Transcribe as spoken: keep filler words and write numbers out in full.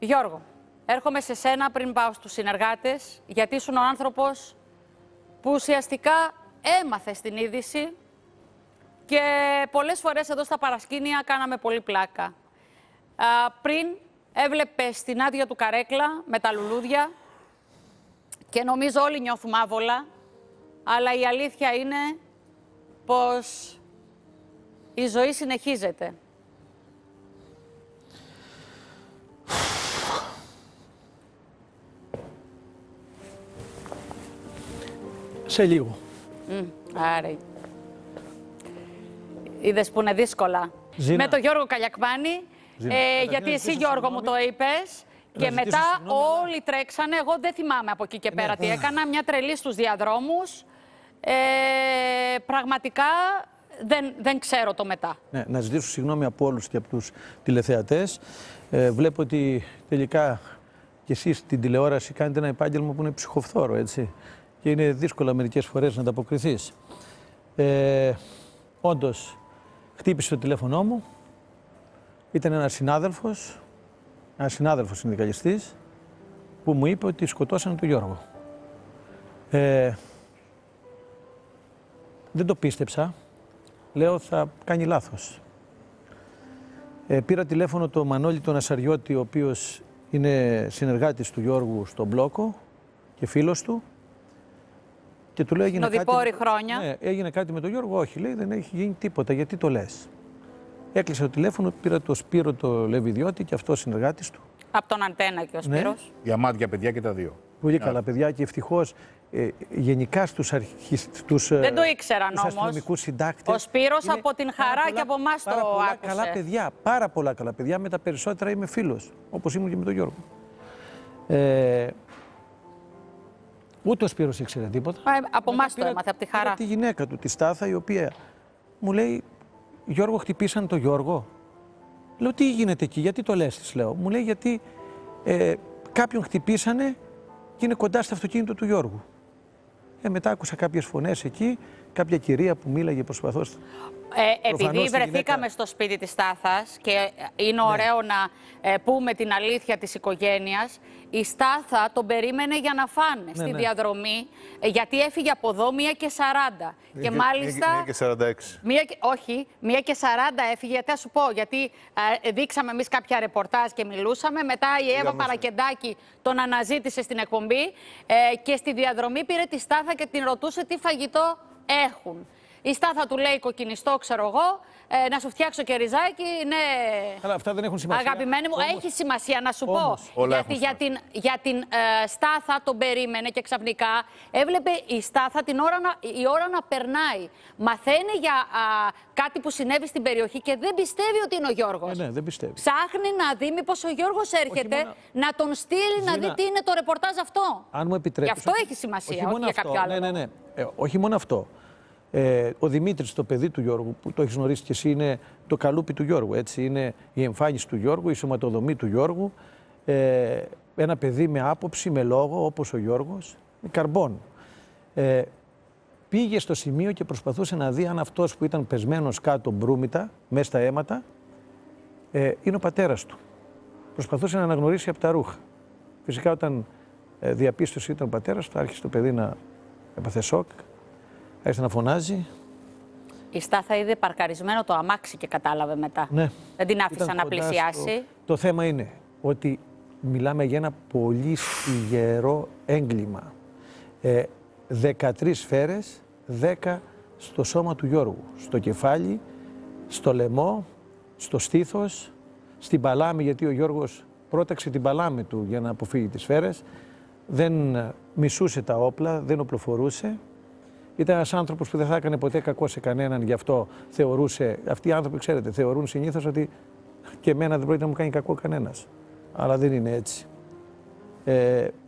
Γιώργο, έρχομαι σε σένα πριν πάω στους συνεργάτες, γιατί ήσουν ο άνθρωπος που ουσιαστικά έμαθε την είδηση και πολλές φορές εδώ στα παρασκήνια κάναμε πολύ πλάκα. Α, πριν έβλεπες την άδεια του καρέκλα με τα λουλούδια και νομίζω όλοι νιώθουμε άβολα, αλλά η αλήθεια είναι πως η ζωή συνεχίζεται. Σε λίγο. Mm, άρα. Είδες που είναι δύσκολα. Ζήνα. Με τον Γιώργο Καλιακμάνη, ε, γιατί εσύ Γιώργο μου το είπες και μετά όλοι τρέξανε. Εγώ δεν θυμάμαι από εκεί και πέρα ναι. τι έκανα. Μια τρελή στους διαδρόμους. Ε, πραγματικά δεν, δεν ξέρω το μετά. Ναι, να ζητήσω συγγνώμη από όλους και από τους τηλεθεατές. Ε, βλέπω ότι τελικά κι εσείς την τηλεόραση κάνετε ένα επάγγελμα που είναι ψυχοφθόρο, έτσι. Και είναι δύσκολο μερικές φορές να ανταποκριθείς. Ε, όντως, χτύπησε το τηλέφωνό μου. Ήταν ένας συνάδελφος, ένας συνάδελφος συνδικαλιστής, που μου είπε ότι σκοτώσανε τον Γιώργο. Ε, δεν το πίστεψα. Λέω θα κάνει λάθος. Ε, πήρα τηλέφωνο το Μανώλη τον Ασαριώτη, ο οποίος είναι συνεργάτης του Γιώργου στον Μπλόκο και φίλος του. Και του λέω έγινε κάτι, χρόνια. Ναι, έγινε κάτι με τον Γιώργο. Όχι, λέει, δεν έχει γίνει τίποτα. Γιατί το λες? Έκλεισε το τηλέφωνο, πήρα το Σπύρο το Λεβιδιώτη και αυτό συνεργάτης του. Από τον Αντένα και ο Σπύρος. Ναι. Διαμάντια παιδιά και τα δύο. Πολύ yeah. καλά παιδιά και ευτυχώς ε, γενικά στους, αρχι... στους, δεν το ήξεραν στους όμως. αστυνομικούς συντάκτες. Ο Σπύρος από την χαρά πολλά, και από εμάς το πάρα πολλά άκουσε. Καλά παιδιά, πάρα πολλά καλά παιδιά. Με τα περισσότερα είμαι φίλος, όπως ήμουν και με τον Γιώργο. Ε, Ούτε ο Σπύρος ήξερε τίποτα. Α, από εμάς το έμαθε, από τη χαρά. Από τη γυναίκα του, τη Στάθα, η οποία μου λέει, Γιώργο, χτυπήσαν τον Γιώργο. Λέω, τι γίνεται εκεί, γιατί το λες, της λέω. Μου λέει, γιατί ε, κάποιον χτυπήσανε και είναι κοντά στο αυτοκίνητο του Γιώργου. Ε, μετά άκουσα κάποιες φωνές εκεί, κάποια κυρία που μίλαγε προσπαθώς. Ε, επειδή βρεθήκαμε γυναίκα... στο σπίτι της Στάθας και είναι ναι. ωραίο να ε, πούμε την αλήθεια της οικογένειας, η Στάθα τον περίμενε για να φάνε ναι, στη ναι. διαδρομή, ε, γιατί έφυγε από εδώ μία και σαράντα. Μία και, και μάλιστα... Μία και σαράντα έξι. Μία και, όχι, μία και σαράντα έφυγε, γιατί θα σου πω, γιατί ε, δείξαμε εμείς κάποια ρεπορτάζ και μιλούσαμε, μετά η Εύα Παρακεντάκη τον αναζήτησε στην εκπομπή ε, και στη διαδρομή πήρε τη Στάθα και την ρωτούσε τι φαγητό έχουν. Η Στάθα του λέει κοκκινιστό, ξέρω εγώ, ε, να σου φτιάξω και ριζάκι, ναι. Αλλά αυτά δεν έχουν σημασία. Αγαπημένοι μου, όμως, έχει σημασία να σου όμως, πω. Γιατί για την, για την ε, Στάθα τον περίμενε και ξαφνικά έβλεπε η Στάθα την ώρα να, η ώρα να περνάει. Μαθαίνει για α, κάτι που συνέβη στην περιοχή και δεν πιστεύει ότι είναι ο Γιώργος. Ε, ναι, δεν πιστεύει. Ψάχνει να δει μήπως ο Γιώργος έρχεται μόνο... να τον στείλει Ζήνα... να δει τι είναι το ρεπορτάζ αυτό. Αν μου επιτρέπεις. Γι' αυτό όχι, έχει σημασία, όχι, όχι για κάποιο άλλο. Ναι, ναι, ναι. Ε, όχι μόνο αυτό. Ε, ο Δημήτρης, το παιδί του Γιώργου, που το έχεις γνωρίσει και εσύ, είναι το καλούπι του Γιώργου, έτσι, είναι η εμφάνιση του Γιώργου, η σωματοδομή του Γιώργου, ε, ένα παιδί με άποψη, με λόγο, όπως ο Γιώργος, με καρμπόν. Ε, πήγε στο σημείο και προσπαθούσε να δει αν αυτός που ήταν πεσμένος κάτω μπρούμητα, μέσα στα αίματα, ε, είναι ο πατέρας του. Προσπαθούσε να αναγνωρίσει από τα ρούχα. Φυσικά όταν ε, διαπίστωσε ήταν ο πατέρας του, άρχισε το παιδί να έπαθε σοκ. Άρχισε να φωνάζει. Η Στάθα είδε παρκαρισμένο το αμάξι και κατάλαβε μετά. Ναι. Δεν την άφησα να πλησιάσει. Στο... Το θέμα είναι ότι μιλάμε για ένα πολύ στιγερό έγκλημα. Ε, δεκατρείς σφαίρες, δέκα στο σώμα του Γιώργου. Στο κεφάλι, στο λαιμό, στο στήθος, στην παλάμη, γιατί ο Γιώργος πρόταξε την παλάμη του για να αποφύγει τις σφαίρες. Δεν μισούσε τα όπλα, δεν οπλοφορούσε. Ήταν ένας άνθρωπος που δεν θα έκανε ποτέ κακό σε κανέναν, γι' αυτό θεωρούσε. Αυτοί οι άνθρωποι, ξέρετε, θεωρούν συνήθως ότι και εμένα δεν πρόκειται να μου κάνει κακό κανένας. Αλλά δεν είναι έτσι. Ε,